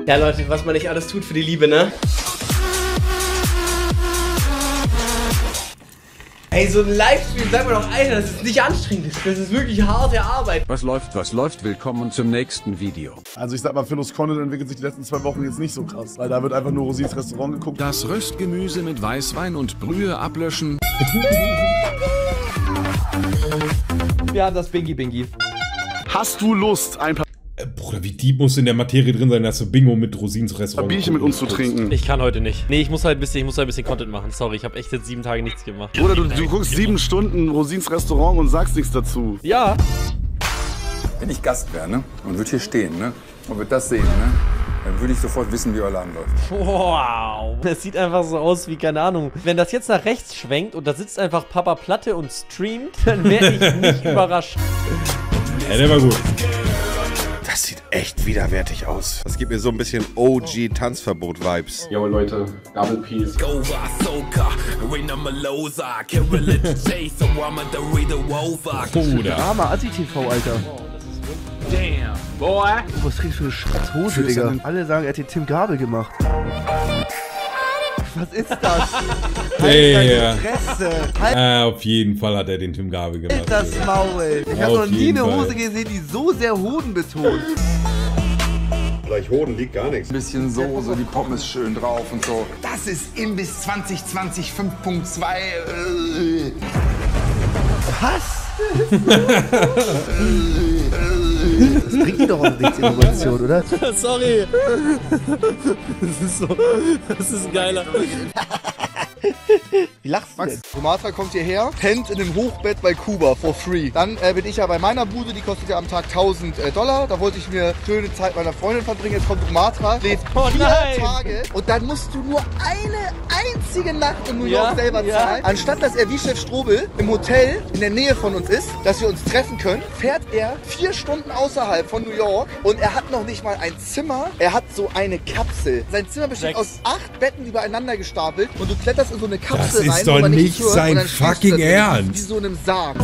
Ja, Leute, was man nicht alles tut für die Liebe, ne? Ey, so ein Livestream, sag mal doch, Alter, das ist nicht anstrengend. Das ist wirklich harte Arbeit. Was läuft, was läuft? Willkommen zum nächsten Video. Also ich sag mal, Philus Content entwickelt sich die letzten 2 Wochen jetzt nicht so krass. Weil da wird einfach nur Rosins Restaurant geguckt. Das Röstgemüse mit Weißwein und Brühe ablöschen. Wir haben das Bingi. Hast du Lust, ein paar Bruder, wie deep muss in der Materie drin sein, dass du Bingo mit Rosins Restaurant Bierchen mit uns zu trinken? Ich kann heute nicht. Nee, ich muss halt ein bisschen Content machen. Sorry, ich habe echt jetzt 7 Tage nichts gemacht. Oder du guckst 7 Stunden Rosins Restaurant und sagst nichts dazu. Ja. Wenn ich Gast wäre, ne, und würde hier stehen, ne, und würde das sehen, ne, dann würde ich sofort wissen, wie euer Laden läuft. Wow. Das sieht einfach so aus wie, keine Ahnung. Wenn das jetzt nach rechts schwenkt und da sitzt einfach Papa Platte und streamt, dann wäre ich nicht überrascht. Ja, der war gut. Das sieht echt widerwärtig aus. Das gibt mir so ein bisschen OG-Tanzverbot-Vibes. Jo Leute, Double Peace. Bruder. Armer Assi-TV, Alter. Damn, boy. Oh, was trägst du für eine Schratzhose, Digga? Alle sagen, er hat den Tim Gabel gemacht. Was ist das? Der. Fresse. Auf jeden Fall hat er den Tim Gabel gemacht. Halt das Maul. Ich hab Auf noch nie jeden eine Fall. Hose gesehen, die so sehr Hoden betont. Gleich Hoden liegt gar nichts. Ein bisschen Soße, die Pommes schön drauf und so. Das ist Imbiss 2020 5.2. Was? Das bringt dir doch auch nichts, Innovation, oder? Sorry. Das ist geiler. Wie lachst du denn? Sumatra kommt hierher, pennt in einem Hochbett bei Kuba for free. Dann bin ich ja bei meiner Bude, die kostet ja am Tag $1000. Da wollte ich mir schöne Zeit mit meiner Freundin verbringen. Jetzt kommt Sumatra, lebt 4 Tage und dann musst du nur eine einzige Nacht in New York selber zahlen. Anstatt dass er wie Chef Strobel im Hotel in der Nähe von uns ist, dass wir uns treffen können, fährt er 4 Stunden außerhalb von New York und er hat noch nicht mal ein Zimmer. Er hat so eine Kapsel. Sein Zimmer besteht aus 8 Betten übereinander gestapelt und du kletterst in so eine Kapsel Das ist rein, doch wo man nicht hört, sein und dann stehst du fucking da drin, Ernst. Wie so einem Sarg.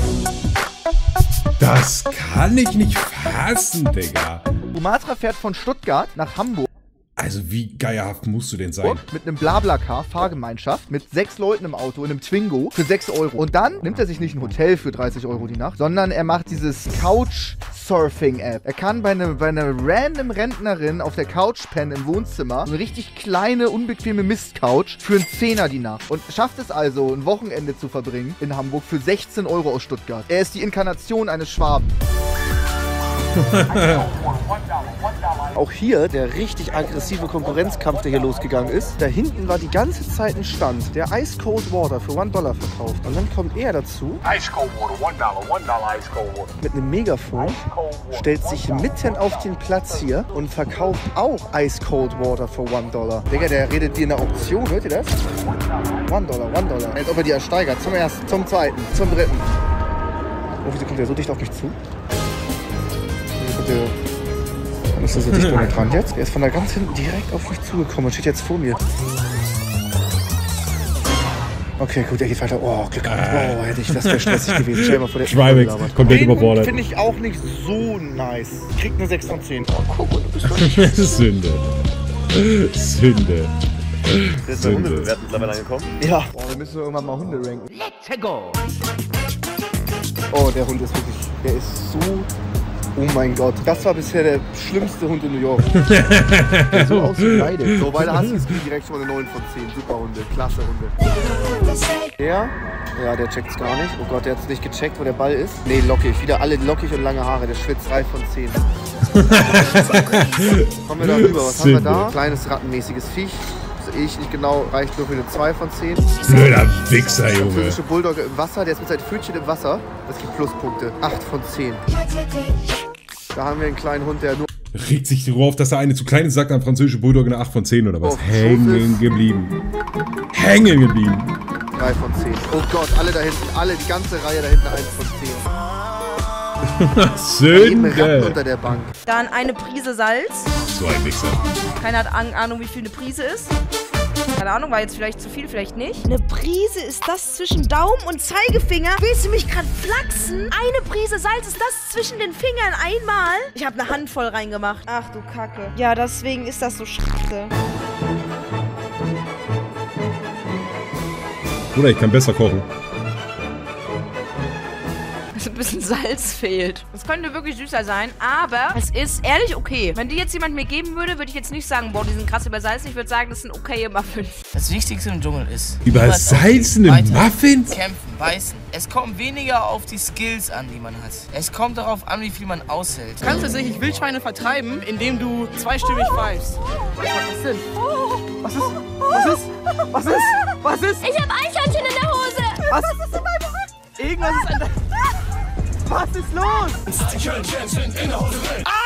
Das kann ich nicht fassen, Digga. Sumatra fährt von Stuttgart nach Hamburg. Also wie geierhaft musst du denn sein? Mit einem Blablacar, Fahrgemeinschaft, mit 6 Leuten im Auto, in einem Twingo, für 6 Euro. Und dann nimmt er sich nicht ein Hotel für 30 Euro die Nacht, sondern er macht dieses Couch-Surfing-App. Er kann bei einer random Rentnerin auf der Couch pennen im Wohnzimmer, eine richtig kleine, unbequeme Mist-Couch, für einen 10er die Nacht. Und schafft es also, ein Wochenende zu verbringen in Hamburg für 16 Euro aus Stuttgart. Er ist die Inkarnation eines Schwaben. Auch hier der richtig aggressive Konkurrenzkampf, der hier losgegangen ist. Da hinten war die ganze Zeit ein Stand, der Ice Cold Water für $1 verkauft. Und dann kommt er dazu, Ice Cold Water, $1 Ice Cold Water. mit einem Megafon, stellt sich mitten auf den Platz hier und verkauft auch Ice Cold Water für $1. Digga, der redet dir in der Auktion, hört ihr das? $1. Als ob er die ersteigert. Zum ersten, zum zweiten, zum dritten. Oh, wieso kommt der so dicht auf mich zu? Dann ist er so dicht bei mir dran jetzt. Er ist von da ganz hinten direkt auf mich zugekommen und steht jetzt vor mir. Okay, gut, er geht weiter. Oh, Glück gehabt. Oh, das wäre stressig gewesen. Stell dir mal vor, der Trimax, komplett überfordert. Finde ich auch nicht so nice. Kriegt eine 6 von 10. Oh, guck mal, du bist doch nicht... Sünde. Sünde. Ist der Hundebewert mittlerweile angekommen? Ja. Oh, wir müssen irgendwann mal Hunde ranken. Let's go! Oh, der Hund ist wirklich... Der ist so... Oh mein Gott, das war bisher der schlimmste Hund in New York. Der so aus wie beide. So, beide Huskies kriegen direkt schon eine 9 von 10. Super Hunde, klasse Hunde. Der checkt's gar nicht. Oh Gott, der hat's nicht gecheckt, wo der Ball ist. Nee, lockig. Wieder alle lockig und lange Haare. Der schwitzt 3 von 10. Kommen wir da rüber. Was haben wir da? Kleines rattenmäßiges Viech. Ich nicht genau, reicht nur für eine 2 von 10. Blöder Wichser, Junge. Französische Bulldogge im Wasser, der ist mit seinen Pfötchen im Wasser. Das gibt Pluspunkte. 8 von 10. Da haben wir einen kleinen Hund, der nur... Regt sich darüber auf, dass der eine zu klein ist, sagt ein französische Bulldog eine 8 von 10 oder was? Oh, Hängen geblieben. Hängen geblieben. 3 von 10. Oh Gott, alle da hinten, die ganze Reihe da hinten 1 von 10. Eben Ratten Sünde. unter der Bank. Dann eine Prise Salz. So ein Wichser. Keiner hat Ahnung, wie viel eine Prise ist. Keine Ahnung, war jetzt vielleicht zu viel, vielleicht nicht. Eine Prise ist das zwischen Daumen und Zeigefinger. Willst du mich gerade flachsen? Eine Prise Salz ist das zwischen den Fingern einmal? Ich habe eine Handvoll reingemacht. Ach du Kacke. Ja, deswegen ist das so scheiße. Oder ich kann besser kochen. Ein bisschen Salz fehlt. Es könnte wirklich süßer sein, aber es ist ehrlich okay. Wenn die jetzt jemand mir geben würde, würde ich jetzt nicht sagen, boah, die sind krass übersalzen. Ich würde sagen, das sind okaye Muffins. Das Wichtigste im Dschungel ist... Übersalzene Muffins? Kämpfen, beißen. Es kommt weniger auf die Skills an, die man hat. Es kommt darauf an, wie viel man aushält. Du kannst tatsächlich Wildschweine vertreiben, indem du zweistimmig pfeifst. Was denn? Was ist? Was ist? Was ist? Was ist? Ich hab Eichhörnchen in der Hose. Was ist in meinem Rücken? Irgendwas ist an der... Was ist los? Eichhörnchen sind in der Hose drin. Ah,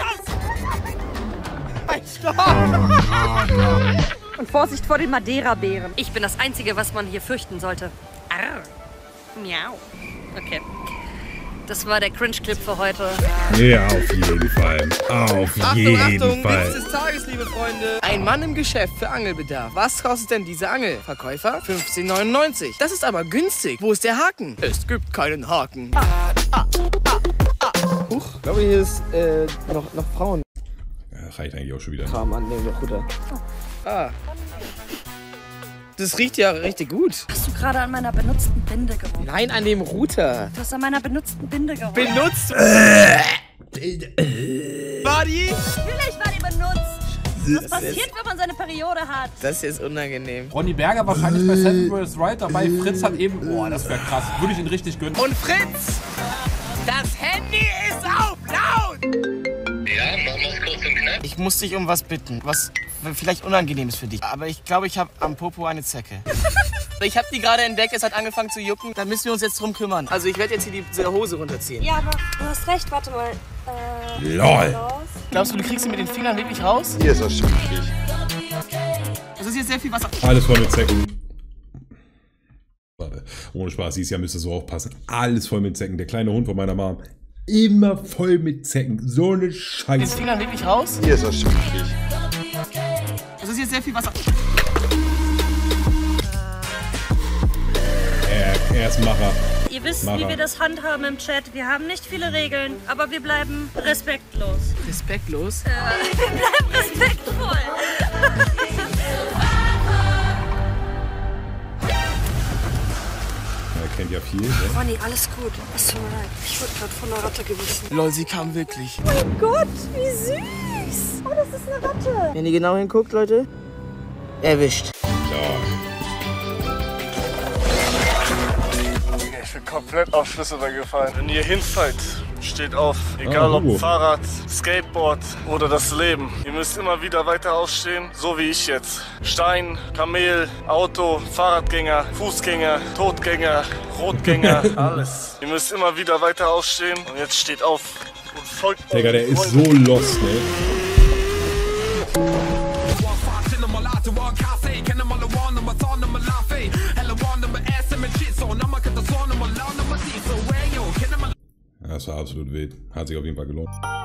ja, ich hab's! Ein Stopp! Und Vorsicht vor den Madeira-Bären. Ich bin das Einzige, was man hier fürchten sollte. Arr. Miau. Okay. Das war der Cringe-Clip für heute. Ja, auf jeden Fall. Auf jeden Achtung, Fall. Witz des Tages, liebe Freunde. Ein Mann im Geschäft für Angelbedarf. Was kostet denn diese Angel? Verkäufer 15,99. Das ist aber günstig. Wo ist der Haken? Es gibt keinen Haken. Huch, ich glaube, hier ist noch Frauen. Ja, reicht eigentlich auch schon wieder. Kram an dem Ruder. Ah. Das riecht ja richtig gut. Hast du gerade an meiner benutzten Binde gerochen? Nein, an dem Router. Du hast an meiner benutzten Binde gerochen. Benutzt? War die? Natürlich war die benutzt. Was passiert, wenn man seine Periode hat? Das ist jetzt unangenehm. Ronny Berger wahrscheinlich bei Seven vs. Wild dabei. Fritz hat eben... Boah, das wäre krass. Würde ich ihn richtig gönnen. Und Fritz, das Handy ist auf laut! Ja, machen wir es kurz und knapp. Ich muss dich um was bitten, was vielleicht unangenehm ist für dich. Aber ich glaube, ich habe am Popo eine Zecke. Ich habe die gerade entdeckt, es hat angefangen zu jucken. Da müssen wir uns jetzt drum kümmern. Also ich werde jetzt hier diese Hose runterziehen. Ja, aber du hast recht, warte mal. LOL. Glaubst du, du kriegst sie mit den Fingern wirklich raus? Hier ist das schwierig. Das ist jetzt sehr viel Wasser. Alles voll mit Zecken. Warte, ohne Spaß, dieses Jahr müsste so aufpassen. Alles voll mit Zecken. Der kleine Hund von meiner Mom. Immer voll mit Zecken. So eine Scheiße. Mit den Fingern wirklich raus? Hier ist das schwierig. Das ist jetzt sehr viel Wasser. Er ist Macher. Ihr wisst, wie wir das handhaben im Chat. Wir haben nicht viele Regeln, aber wir bleiben respektlos. Respektlos? Wir bleiben respektvoll. Er kennt ja viel, ne? Ronny, alles gut. Es tut mir leid. Ich wurde gerade von einer Ratte gebissen. Lol, sie kam wirklich. Oh mein Gott, wie süß. Oh, das ist eine Ratte. Wenn ihr genau hinguckt, Leute, erwischt. Ich bin komplett auf Schlüssel gefallen. Wenn ihr hinfallt, steht auf. Egal ob Fahrrad, Skateboard oder das Leben. Ihr müsst immer wieder weiter aufstehen, so wie ich jetzt. Stein, Kamel, Auto, Fahrradgänger, Fußgänger, Totgänger, Rotgänger, alles. Ihr müsst immer wieder weiter aufstehen und jetzt steht auf und folgt. Digga, der ist so lost, ne? Das war absolut wild. Hat sich auf jeden Fall gelohnt.